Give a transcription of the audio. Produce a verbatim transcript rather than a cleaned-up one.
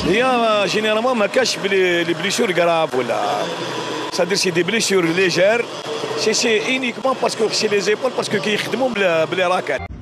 هي جينيرالمون ما كاش بلي لي بليسيور كراف ولا سادير سي دي بليسيور ليجير سي سي اونيكمون باسكو سي لي زيبول باسكو كيخدموا بلي راكات.